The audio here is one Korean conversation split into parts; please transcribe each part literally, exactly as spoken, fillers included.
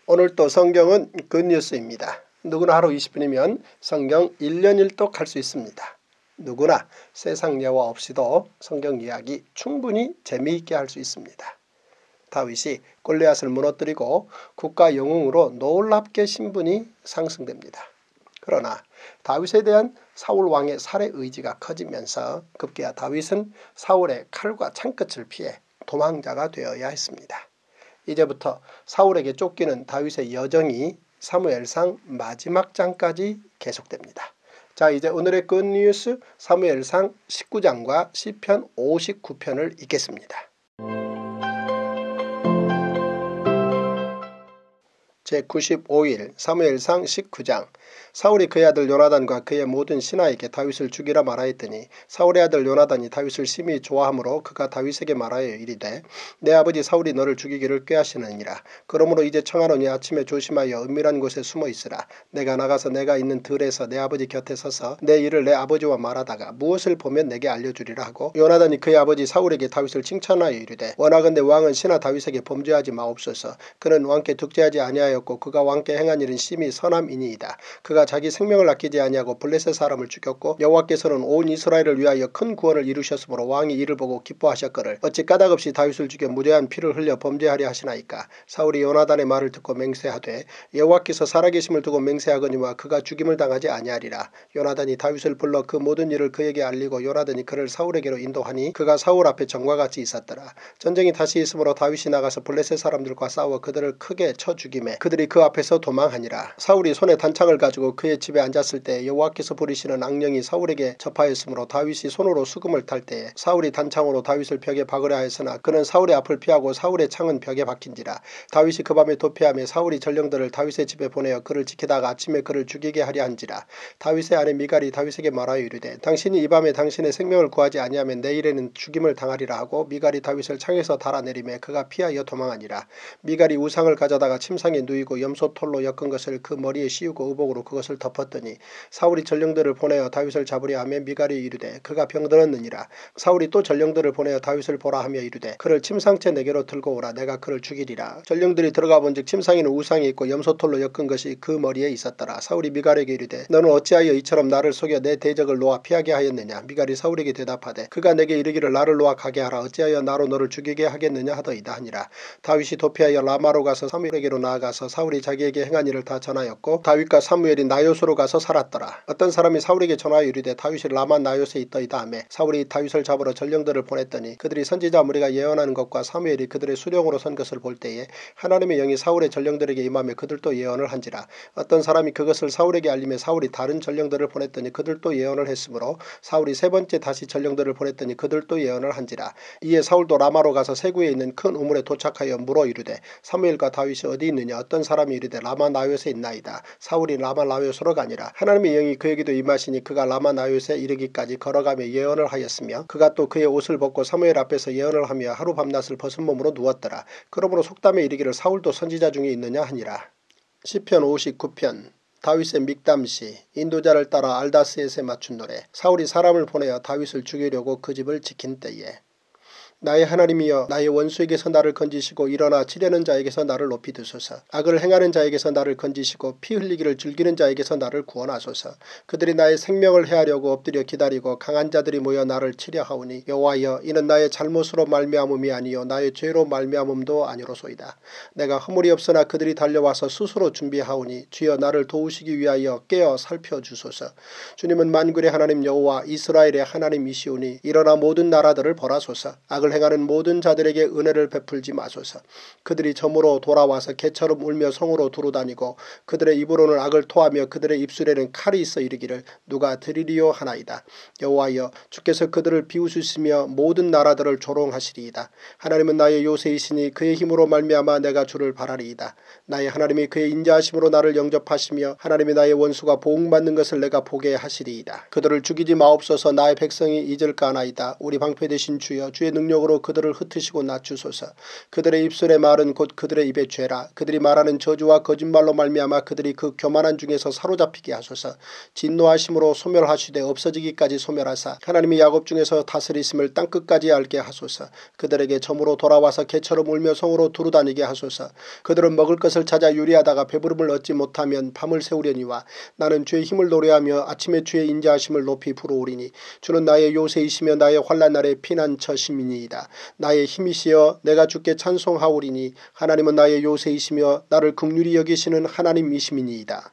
오늘 또 성경은 굿뉴스입니다. 누구나 하루 이십 분이면 성경 일 년 일 독 할 수 있습니다. 누구나 세상 예화 없이도 성경 이야기 충분히 재미있게 할 수 있습니다. 다윗이 골리앗을 무너뜨리고 국가 영웅으로 놀랍게 신분이 상승됩니다. 그러나 다윗에 대한 사울 왕의 살해 의지가 커지면서 급기야 다윗은 사울의 칼과 창끝을 피해 도망자가 되어야 했습니다. 이제부터 사울에게 쫓기는 다윗의 여정이 사무엘상 마지막 장까지 계속됩니다. 자, 이제 오늘의 굿뉴스 사무엘상 십구 장과 시편 오십구 편을 읽겠습니다. 제구십오 일 사무엘상 십구 장. 사울이 그의 아들 요나단과 그의 모든 신하에게 다윗을 죽이라 말하였더니 사울의 아들 요나단이 다윗을 심히 좋아하므로 그가 다윗에게 말하여 이르되 내 아버지 사울이 너를 죽이기를 꾀하시느니라. 그러므로 이제 청하노니 아침에 조심하여 은밀한 곳에 숨어 있으라. 내가 나가서 내가 있는 들에서 내 아버지 곁에 서서 내 일을 내 아버지와 말하다가 무엇을 보면 내게 알려주리라 하고 요나단이 그의 아버지 사울에게 다윗을 칭찬하여 이르되 원하건대 왕은 신하 다윗에게 범죄하지 마옵소서. 그는 왕께 득죄하지 아니하였고 그가 왕께 행한 일은 심히 선함이니이다. 그가 자기 생명을 아끼지 아니하고 블레셋 사람을 죽였고 여호와께서는 온 이스라엘을 위하여 큰 구원을 이루셨으므로 왕이 이를 보고 기뻐하셨거늘 어찌 까닭없이 다윗을 죽여 무죄한 피를 흘려 범죄하려 하시나이까. 사울이 요나단의 말을 듣고 맹세하되 여호와께서 살아계심을 두고 맹세하거니와 그가 죽임을 당하지 아니하리라. 요나단이 다윗을 불러 그 모든 일을 그에게 알리고 요나단이 그를 사울에게로 인도하니 그가 사울 앞에 전과 같이 있었더라. 전쟁이 다시 있으므로 다윗이 나가서 블레셋 사람들과 싸워 그들을 크게 쳐 죽이매 그들이 그 앞에서 도망하니라. 사울이 손에 단창을 가지고 그의 집에 앉았을 때 여호와께서 부리시는 악령이 사울에게 접하였으므로 다윗이 손으로 수금을 탈 때에 사울이 단창으로 다윗을 벽에 박으려 하였으나 그는 사울의 앞을 피하고 사울의 창은 벽에 박힌지라. 다윗이 그 밤에 도피하며 사울이 전령들을 다윗의 집에 보내어 그를 지키다가 아침에 그를 죽이게 하려 한지라. 다윗의 아내 미갈이 다윗에게 말하여 이르되 당신이 이 밤에 당신의 생명을 구하지 아니하면 내일에는 죽임을 당하리라 하고 미갈이 다윗을 창에서 달아내리매 그가 피하여 도망하니라. 미갈이 우상을 가져다가 침상에 누이고 염소털로 엮은 것을 그 머리에 씌우고 의복으로 그것을 덮었더니 사울이 전령들을 보내어 다윗을 잡으려 하며 미갈이 이르되 그가 병들었느니라. 사울이 또 전령들을 보내어 다윗을 보라 하며 이르되 그를 침상째 내게로 들고 오라. 내가 그를 죽이리라. 전령들이 들어가 본즉 침상에는 우상이 있고 염소털로 엮은 것이 그 머리에 있었더라. 사울이 미갈에게 이르되 너는 어찌하여 이처럼 나를 속여 내 대적을 놓아 피하게 하였느냐. 미갈이 사울에게 대답하되 그가 내게 이르기를 나를 놓아 가게 하라. 어찌하여 나로 너를 죽이게 하겠느냐 하더이다 하니라. 다윗이 도피하여 라마로 가서 사무엘에게로 나아가서 사울이 자기에게 행한 일을 다 전하였고 다윗과 사무엘이 나요스로 가서 살았더라. 어떤 사람이 사울에게 전하여 이르되 다윗이 라마 나요스에 있더이다 하매 사울이 다윗을 잡으러 전령들을 보냈더니 그들이 선지자 무리가 예언하는 것과 사무엘이 그들의 수령으로 선 것을 볼 때에 하나님의 영이 사울의 전령들에게 임하며 그들도 예언을 한지라. 어떤 사람이 그것을 사울에게 알리며 사울이 다른 전령들을 보냈더니 그들도 예언을 했으므로 사울이 세 번째 다시 전령들을 보냈더니 그들도 예언을 한지라. 이에 사울도 라마로 가서 세구에 있는 큰 우물에 도착하여 물어 이르되 사무엘과 다윗이 어디 있느냐. 어떤 사람이 이르되 라마 나요스에 있나이다. 사울이 라마 나요스로 가니라. 하나님의 영이 그에게도 임하시니 그가 라마 나요스에 이르기까지 걸어가며 예언을 하였으며 그가 또 그의 옷을 벗고 사무엘 앞에서 예언을 하며 하루 밤낮을 벗은 몸으로 누웠더라. 그러므로 속담에 이르기를 사울도 선지자 중에 있느냐 하니라. 시편 오십구 편. 다윗의 믹담시. 인도자를 따라 알다스엣에 맞춘 노래. 사울이 사람을 보내어 다윗을 죽이려고 그 집을 지킨 때에 나의 하나님이여 나의 원수에게서 나를 건지시고 일어나 치려는 자에게서 나를 높이 드소서. 악을 행하는 자에게서 나를 건지시고 피 흘리기를 즐기는 자에게서 나를 구원하소서. 그들이 나의 생명을 해하려고 엎드려 기다리고 강한 자들이 모여 나를 치려 하오니 여호와여 이는 나의 잘못으로 말미암음이 아니요 나의 죄로 말미암음도 아니로소이다. 내가 허물이 없으나 그들이 달려와서 스스로 준비하오니 주여 나를 도우시기 위하여 깨어 살펴주소서. 주님은 만군의 하나님 여호와 이스라엘의 하나님이시오니 일어나 모든 나라들을 벌하소서. 악을 행하는 모든 자들에게 은혜를 베풀지 마소서. 그들이 점으로 돌아와서 개처럼 울며 성으로 두루다니고 그들의 입으로는 악을 토하며 그들의 입술에는 칼이 있어 이르기를 누가 드리리요 하나이다. 여호와여 주께서 그들을 비웃으시며 모든 나라들을 조롱하시리이다. 하나님은 나의 요새이시니 그의 힘으로 말미암아 내가 주를 바라리이다. 나의 하나님이 그의 인자하심으로 나를 영접하시며 하나님이 나의 원수가 보응받는 것을 내가 보게 하시리이다. 그들을 죽이지 마옵소서. 나의 백성이 잊을까 하나이다. 우리 방패 되신 주여 주의 능력 능력으로 그들을 흩으시고 낮추소서. 그들의 입술의 말은 곧 그들의 입의 죄라. 그들이 말하는 저주와 거짓말로 말미암아 그들이 그 교만한 중에서 사로잡히게 하소서. 진노하심으로 소멸하시되 없어지기까지 소멸하사 하나님이 야곱 중에서 다스리심을 땅끝까지 알게 하소서. 그들에게 점으로 돌아와서 개처럼 울며 성으로 두루다니게 하소서. 그들은 먹을 것을 찾아 유리하다가 배부름을 얻지 못하면 밤을 새우려니와 나는 주의 힘을 노래하며 아침에 주의 인자하심을 높이 부르오리니 주는 나의 요새이시며 나의 환난 날의 피난처심이니이다. 나의 힘이시여 내가 주께 찬송하오리니 하나님은 나의 요새이시며 나를 긍휼히 여기시는 하나님이심이니이다.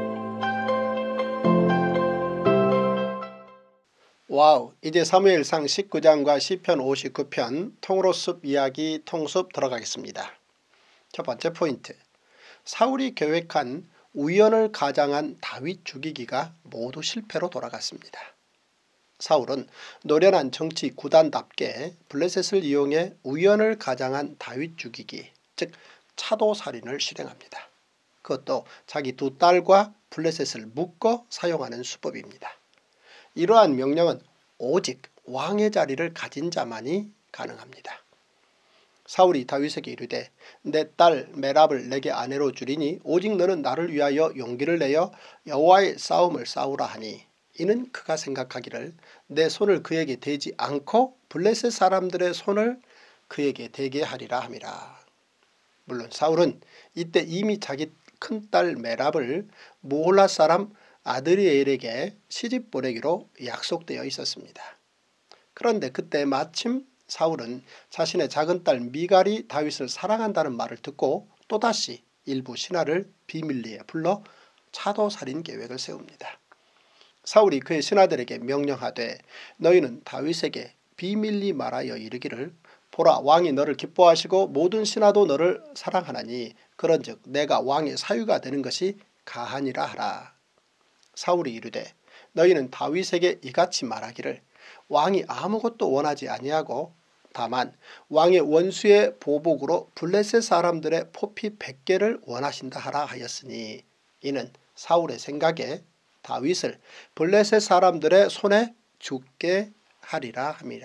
와우, 이제 사무엘상 십구 장과 시편 오십구 편 통으로 숲 이야기 통숲 들어가겠습니다. 첫 번째 포인트, 사울이 계획한 우연을 가장한 다윗 죽이기가 모두 실패로 돌아갔습니다. 사울은 노련한 정치 구단답게 블레셋을 이용해 우연을 가장한 다윗 죽이기, 즉 차도살인을 실행합니다. 그것도 자기 두 딸과 블레셋을 묶어 사용하는 수법입니다. 이러한 명령은 오직 왕의 자리를 가진 자만이 가능합니다. 사울이 다윗에게 이르되 내 딸 메랍을 내게 아내로 주리니 오직 너는 나를 위하여 용기를 내어 여호와의 싸움을 싸우라 하니 이는 그가 생각하기를 내 손을 그에게 대지 않고 블레셋 사람들의 손을 그에게 대게 하리라 함이라. 물론 사울은 이때 이미 자기 큰딸 메랍을 모홀라 사람 아드리엘에게 시집 보내기로 약속되어 있었습니다. 그런데 그때 마침 사울은 자신의 작은 딸 미갈이 다윗을 사랑한다는 말을 듣고 또다시 일부 신하를 비밀리에 불러 차도살인 계획을 세웁니다. 사울이 그의 신하들에게 명령하되 너희는 다윗에게 비밀리 말하여 이르기를 보라 왕이 너를 기뻐하시고 모든 신하도 너를 사랑하나니 그런즉 내가 왕의 사유가 되는 것이 가하니라 하라. 사울이 이르되 너희는 다윗에게 이같이 말하기를 왕이 아무것도 원하지 아니하고 다만 왕의 원수의 보복으로 블레셋 사람들의 포피 백 개를 원하신다 하라 하였으니 이는 사울의 생각에 다윗을 블레셋 사람들의 손에 죽게 하리라 함이라.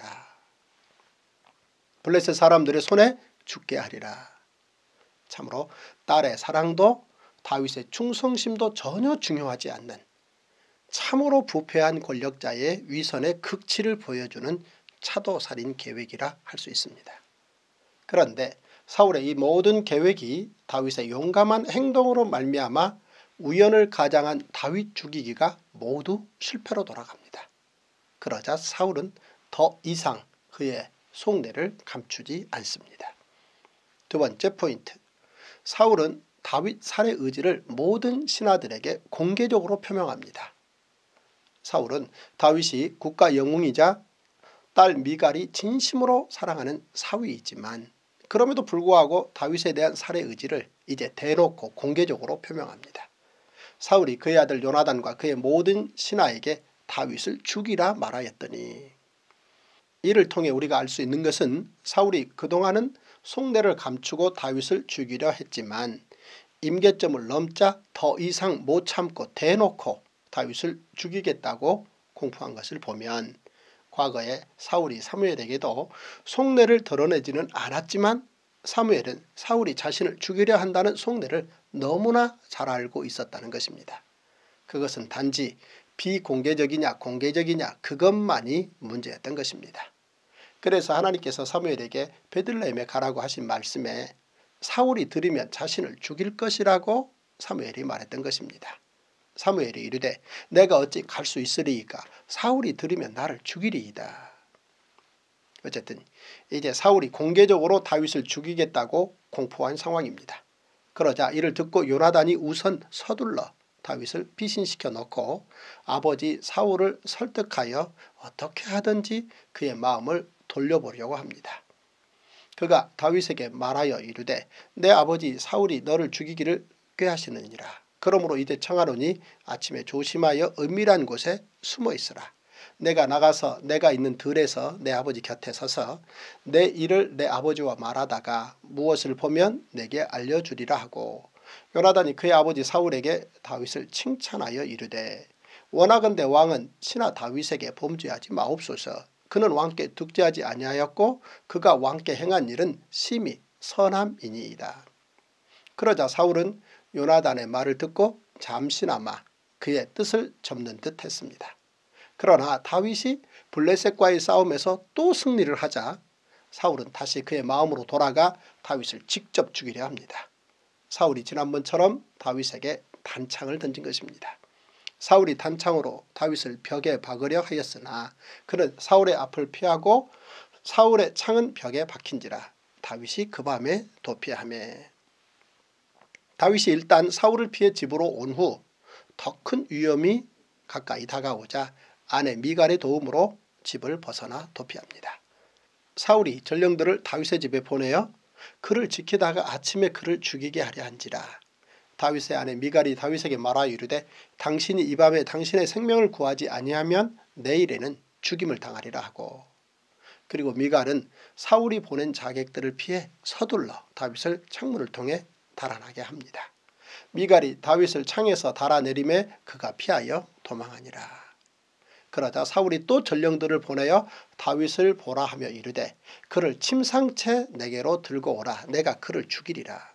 블레셋 사람들의 손에 죽게 하리라. 참으로 딸의 사랑도 다윗의 충성심도 전혀 중요하지 않는 참으로 부패한 권력자의 위선의 극치를 보여주는 차도살인 계획이라 할 수 있습니다. 그런데 사울의 이 모든 계획이 다윗의 용감한 행동으로 말미암아 우연을 가장한 다윗 죽이기가 모두 실패로 돌아갑니다. 그러자 사울은 더 이상 그의 속내를 감추지 않습니다. 두 번째 포인트, 사울은 다윗 살해 의지를 모든 신하들에게 공개적으로 표명합니다. 사울은 다윗이 국가 영웅이자 딸 미갈이 진심으로 사랑하는 사위이지만 그럼에도 불구하고 다윗에 대한 살해 의지를 이제 대놓고 공개적으로 표명합니다. 사울이 그의 아들 요나단과 그의 모든 신하에게 다윗을 죽이라 말하였더니 이를 통해 우리가 알 수 있는 것은 사울이 그동안은 속내를 감추고 다윗을 죽이려 했지만 임계점을 넘자 더 이상 못 참고 대놓고 다윗을 죽이겠다고 공포한 것을 보면 과거에 사울이 사무엘에게도 속내를 드러내지는 않았지만 사무엘은 사울이 자신을 죽이려 한다는 속내를 너무나 잘 알고 있었다는 것입니다. 그것은 단지 비공개적이냐 공개적이냐 그것만이 문제였던 것입니다. 그래서 하나님께서 사무엘에게 베들레헴에 가라고 하신 말씀에 사울이 들으면 자신을 죽일 것이라고 사무엘이 말했던 것입니다. 사무엘이 이르되 내가 어찌 갈 수 있으리이까 사울이 들으면 나를 죽이리이다. 어쨌든 이제 사울이 공개적으로 다윗을 죽이겠다고 공포한 상황입니다. 그러자 이를 듣고 요나단이 우선 서둘러 다윗을 피신시켜 놓고 아버지 사울을 설득하여 어떻게 하든지 그의 마음을 돌려보려고 합니다. 그가 다윗에게 말하여 이르되 내 아버지 사울이 너를 죽이기를 꾀하시느니라. 그러므로 이제 청하노니 아침에 조심하여 은밀한 곳에 숨어 있으라. 내가 나가서 내가 있는 들에서 내 아버지 곁에 서서 내 일을 내 아버지와 말하다가 무엇을 보면 내게 알려주리라 하고 요나단이 그의 아버지 사울에게 다윗을 칭찬하여 이르되 원하건대 왕은 신하 다윗에게 범죄하지 마옵소서. 그는 왕께 득죄하지 아니하였고 그가 왕께 행한 일은 심히 선함이니이다. 그러자 사울은 요나단의 말을 듣고 잠시나마 그의 뜻을 접는 듯 했습니다. 그러나 다윗이 블레셋과의 싸움에서 또 승리를 하자 사울은 다시 그의 마음으로 돌아가 다윗을 직접 죽이려 합니다. 사울이 지난번처럼 다윗에게 단창을 던진 것입니다. 사울이 단창으로 다윗을 벽에 박으려 하였으나 그는 사울의 앞을 피하고 사울의 창은 벽에 박힌지라 다윗이 그 밤에 도피하매. 다윗이 일단 사울을 피해 집으로 온 후 더 큰 위험이 가까이 다가오자 아내 미갈의 도움으로 집을 벗어나 도피합니다. 사울이 전령들을 다윗의 집에 보내어 그를 지키다가 아침에 그를 죽이게 하려 한지라. 다윗의 아내 미갈이 다윗에게 말하여 이르되 당신이 이 밤에 당신의 생명을 구하지 아니하면 내일에는 죽임을 당하리라 하고. 그리고 미갈은 사울이 보낸 자객들을 피해 서둘러 다윗을 창문을 통해 달아나게 합니다. 미갈이 다윗을 창에서 달아내림에 그가 피하여 도망하니라. 그러자 사울이 또 전령들을 보내어 다윗을 보라 하며 이르되 그를 침상채 내게로 들고 오라. 내가 그를 죽이리라.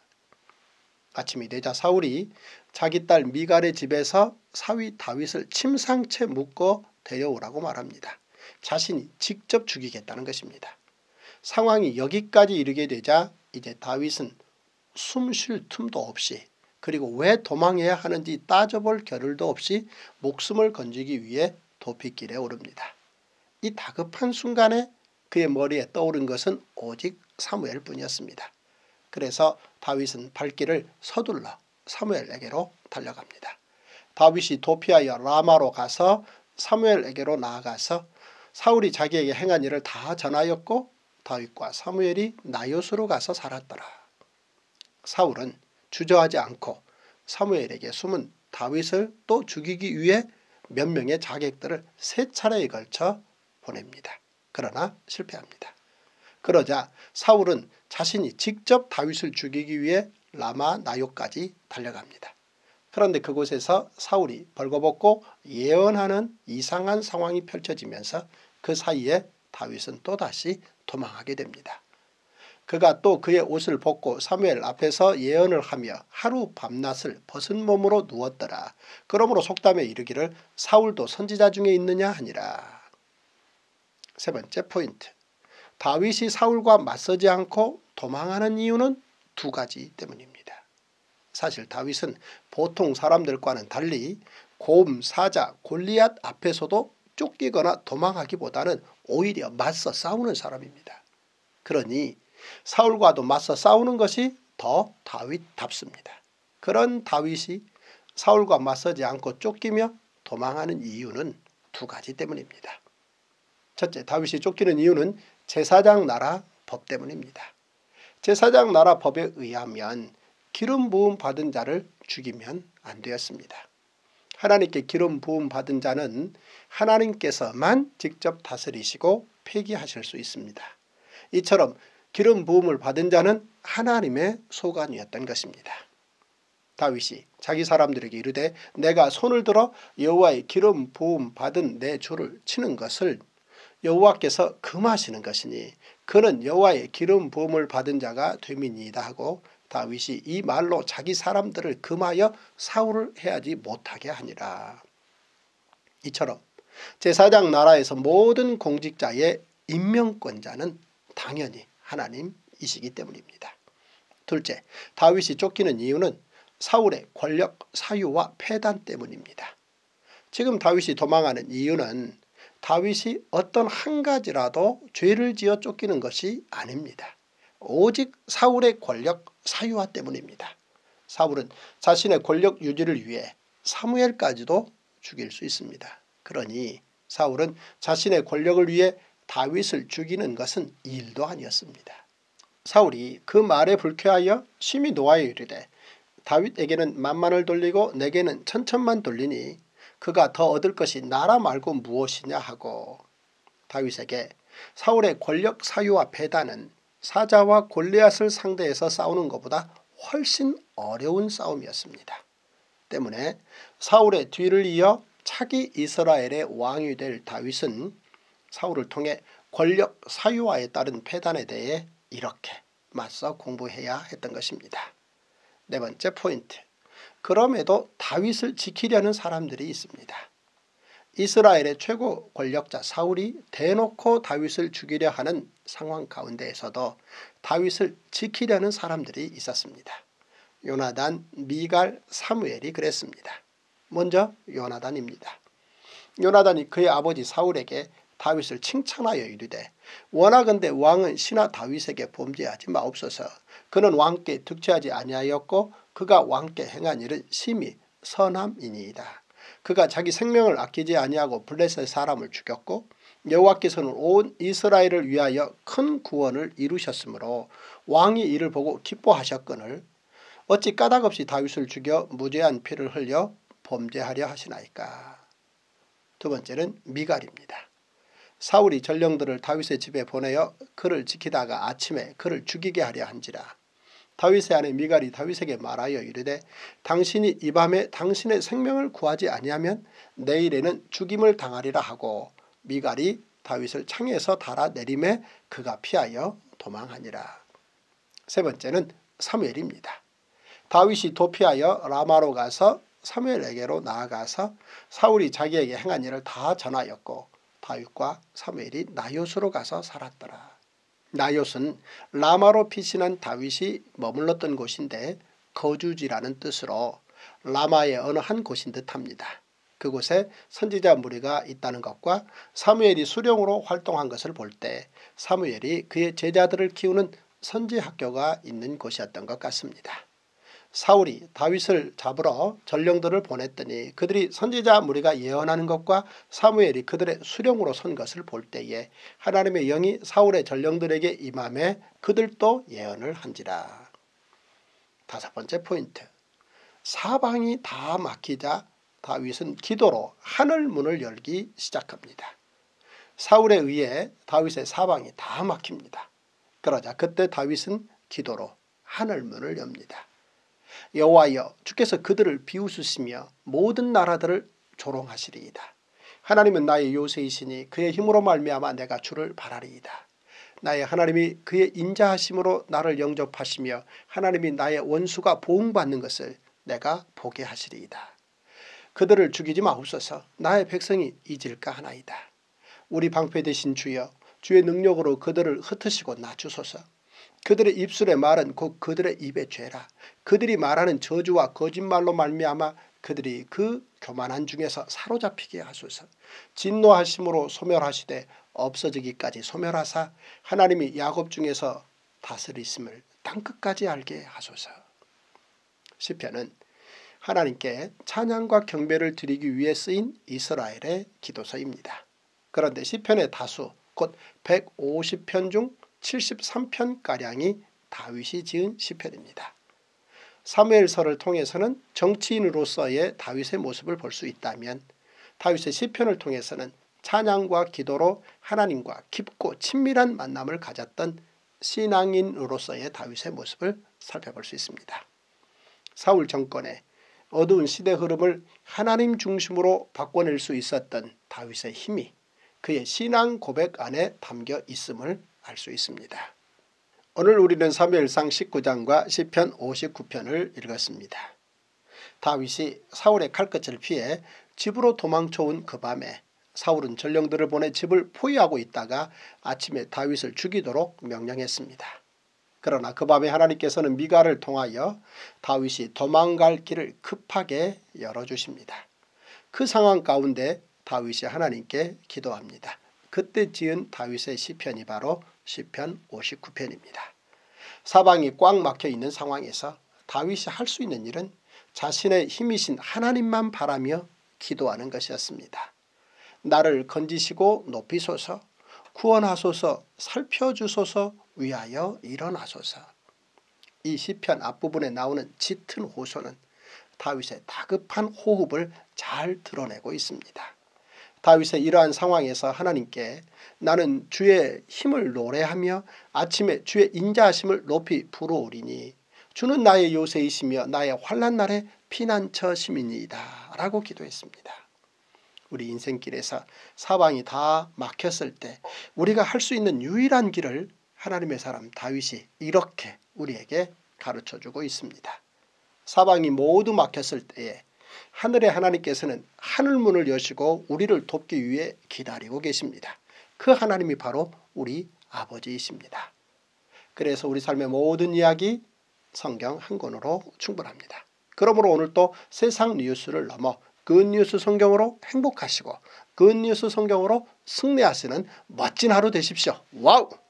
아침이 되자 사울이 자기 딸 미갈의 집에서 사위 다윗을 침상채 묶어 데려오라고 말합니다. 자신이 직접 죽이겠다는 것입니다. 상황이 여기까지 이르게 되자 이제 다윗은 숨 쉴 틈도 없이 그리고 왜 도망해야 하는지 따져볼 겨를도 없이 목숨을 건지기 위해 도피길에 오릅니다. 이 다급한 순간에 그의 머리에 떠오른 것은 오직 사무엘 뿐이었습니다. 그래서 다윗은 발길을 서둘러 사무엘에게로 달려갑니다. 다윗이 도피하여 라마로 가서 사무엘에게로 나아가서 사울이 자기에게 행한 일을 다 전하였고 다윗과 사무엘이 나요스로 가서 살았더라. 사울은 주저하지 않고 사무엘에게 숨은 다윗을 또 죽이기 위해 몇 명의 자객들을 세 차례에 걸쳐 보냅니다. 그러나 실패합니다. 그러자 사울은 자신이 직접 다윗을 죽이기 위해 라마 나요까지 달려갑니다. 그런데 그곳에서 사울이 벌거벗고 예언하는 이상한 상황이 펼쳐지면서 그 사이에 다윗은 또다시 도망하게 됩니다. 그가 또 그의 옷을 벗고 사무엘 앞에서 예언을 하며 하루 밤낮을 벗은 몸으로 누웠더라. 그러므로 속담에 이르기를 사울도 선지자 중에 있느냐 하니라. 세 번째 포인트. 다윗이 사울과 맞서지 않고 도망하는 이유는 두 가지 때문입니다. 사실 다윗은 보통 사람들과는 달리 곰, 사자, 골리앗 앞에서도 쫓기거나 도망하기보다는 오히려 맞서 싸우는 사람입니다. 그러니 사울과도 맞서 싸우는 것이 더 다윗답습니다. 그런 다윗이 사울과 맞서지 않고 쫓기며 도망하는 이유는 두 가지 때문입니다. 첫째, 다윗이 쫓기는 이유는 제사장 나라 법 때문입니다. 제사장 나라 법에 의하면 기름 부음 받은 자를 죽이면 안 되었습니다. 하나님께 기름 부음 받은 자는 하나님께서만 직접 다스리시고 폐기하실 수 있습니다. 이처럼 기름 부음을 받은 자는 하나님의 소관이었던 것입니다. 다윗이 자기 사람들에게 이르되 내가 손을 들어 여호와의 기름 부음 받은 내 주를 치는 것을 여호와께서 금하시는 것이니 그는 여호와의 기름 부음을 받은 자가 됨이니이다 하고 다윗이 이 말로 자기 사람들을 금하여 사울을 해하지 못하게 하니라. 이처럼 제사장 나라에서 모든 공직자의 임명권자는 당연히 하나님이시기 때문입니다. 둘째, 다윗이 쫓기는 이유는 사울의 권력 사유와 패단 때문입니다. 지금 다윗이 도망하는 이유는 다윗이 어떤 한 가지라도 죄를 지어 쫓기는 것이 아닙니다. 오직 사울의 권력 사유화 때문입니다. 사울은 자신의 권력 유지를 위해 사무엘까지도 죽일 수 있습니다. 그러니 사울은 자신의 권력을 위해 다윗을 죽이는 것은 일도 아니었습니다. 사울이 그 말에 불쾌하여 심히 노하여 이르되 다윗에게는 만만을 돌리고 내게는 천천만 돌리니 그가 더 얻을 것이 나라 말고 무엇이냐 하고 다윗에게 사울의 권력 사유와 패단은 사자와 골리앗을 상대해서 싸우는 것보다 훨씬 어려운 싸움이었습니다. 때문에 사울의 뒤를 이어 차기 이스라엘의 왕이 될 다윗은 사울을 통해 권력 사유화에 따른 폐단에 대해 이렇게 맞서 공부해야 했던 것입니다. 네 번째 포인트. 그럼에도 다윗을 지키려는 사람들이 있습니다. 이스라엘의 최고 권력자 사울이 대놓고 다윗을 죽이려 하는 상황 가운데에서도 다윗을 지키려는 사람들이 있었습니다. 요나단, 미갈, 사무엘이 그랬습니다. 먼저 요나단입니다. 요나단이 그의 아버지 사울에게 다윗을 칭찬하여 이르되 원하건대 왕은 신하 다윗에게 범죄하지 마옵소서. 그는 왕께 득죄하지 아니하였고 그가 왕께 행한 일은 심히 선함이니이다. 그가 자기 생명을 아끼지 아니하고 블레셋 사람을 죽였고 여호와께서는 온 이스라엘을 위하여 큰 구원을 이루셨으므로 왕이 이를 보고 기뻐하셨거늘 어찌 까닭없이 다윗을 죽여 무죄한 피를 흘려 범죄하려 하시나이까. 두 번째는 미갈입니다. 사울이 전령들을 다윗의 집에 보내어 그를 지키다가 아침에 그를 죽이게 하려 한지라. 다윗의 아내 미갈이 다윗에게 말하여 이르되 당신이 이 밤에 당신의 생명을 구하지 아니하면 내일에는 죽임을 당하리라 하고 미갈이 다윗을 창에서 달아 내림에 그가 피하여 도망하니라. 세 번째는 사무엘입니다. 다윗이 도피하여 라마로 가서 사무엘에게로 나아가서 사울이 자기에게 행한 일을 다 전하였고 다윗과 사무엘이 나요스로 가서 살았더라. 나요스는 라마로 피신한 다윗이 머물렀던 곳인데 거주지라는 뜻으로 라마의 어느 한 곳인 듯합니다. 그곳에 선지자 무리가 있다는 것과 사무엘이 수령으로 활동한 것을 볼 때 사무엘이 그의 제자들을 키우는 선지학교가 있는 곳이었던 것 같습니다. 사울이 다윗을 잡으러 전령들을 보냈더니 그들이 선지자 무리가 예언하는 것과 사무엘이 그들의 수령으로 선 것을 볼 때에 하나님의 영이 사울의 전령들에게 임함에 그들도 예언을 한지라. 다섯 번째 포인트. 사방이 다 막히자 다윗은 기도로 하늘 문을 열기 시작합니다. 사울에 의해 다윗의 사방이 다 막힙니다. 그러자 그때 다윗은 기도로 하늘 문을 엽니다. 여호와여 주께서 그들을 비웃으시며 모든 나라들을 조롱하시리이다. 하나님은 나의 요새이시니 그의 힘으로 말미암아 내가 주를 바라리이다. 나의 하나님이 그의 인자하심으로 나를 영접하시며 하나님이 나의 원수가 보응받는 것을 내가 보게 하시리이다. 그들을 죽이지 마옵소서. 나의 백성이 잊을까 하나이다. 우리 방패 되신 주여 주의 능력으로 그들을 흩으시고 낮추소서. 그들의 입술의 말은 곧 그들의 입의 죄라. 그들이 말하는 저주와 거짓말로 말미암아 그들이 그 교만한 중에서 사로잡히게 하소서. 진노하심으로 소멸하시되 없어지기까지 소멸하사 하나님이 야곱 중에서 다스리심을 땅끝까지 알게 하소서. 시편은 하나님께 찬양과 경배를 드리기 위해 쓰인 이스라엘의 기도서입니다. 그런데 시편의 다수 곧 백오십 편 중 칠십삼 편가량이 다윗이 지은 시편입니다. 사무엘서를 통해서는 정치인으로서의 다윗의 모습을 볼 수 있다면 다윗의 시편을 통해서는 찬양과 기도로 하나님과 깊고 친밀한 만남을 가졌던 신앙인으로서의 다윗의 모습을 살펴볼 수 있습니다. 사울 정권의 어두운 시대 흐름을 하나님 중심으로 바꿔낼 수 있었던 다윗의 힘이 그의 신앙 고백 안에 담겨 있음을 알 수 있습니다. 오늘 우리는 사무엘상 십구 장과 시편 오십구 편을 읽었습니다. 다윗이 사울의 칼끝을 피해 집으로 도망쳐온 그 밤에 사울은 전령들을 보내 집을 포위하고 있다가 아침에 다윗을 죽이도록 명령했습니다. 그러나 그 밤에 하나님께서는 미갈을 통하여 다윗이 도망갈 길을 급하게 열어주십니다. 그 상황 가운데 다윗이 하나님께 기도합니다. 그때 지은 다윗의 시편이 바로 시편 오십구 편입니다. 사방이 꽉 막혀 있는 상황에서 다윗이 할 수 있는 일은 자신의 힘이신 하나님만 바라며 기도하는 것이었습니다. 나를 건지시고 높이소서, 구원하소서, 살펴주소서, 위하여 일어나소서. 이 시편 앞부분에 나오는 짙은 호소는 다윗의 다급한 호흡을 잘 드러내고 있습니다. 다윗의 이러한 상황에서 하나님께 나는 주의 힘을 노래하며 아침에 주의 인자하심을 높이 부르오리니 주는 나의 요새이시며 나의 환난 날의 피난처심이니이다 라고 기도했습니다. 우리 인생길에서 사방이 다 막혔을 때 우리가 할 수 있는 유일한 길을 하나님의 사람 다윗이 이렇게 우리에게 가르쳐주고 있습니다. 사방이 모두 막혔을 때에 하늘의 하나님께서는 하늘문을 여시고 우리를 돕기 위해 기다리고 계십니다. 그 하나님이 바로 우리 아버지이십니다. 그래서 우리 삶의 모든 이야기 성경 한 권으로 충분합니다. 그러므로 오늘 또 세상 뉴스를 넘어 굿뉴스 성경으로 행복하시고 굿뉴스 성경으로 승리하시는 멋진 하루 되십시오. 와우!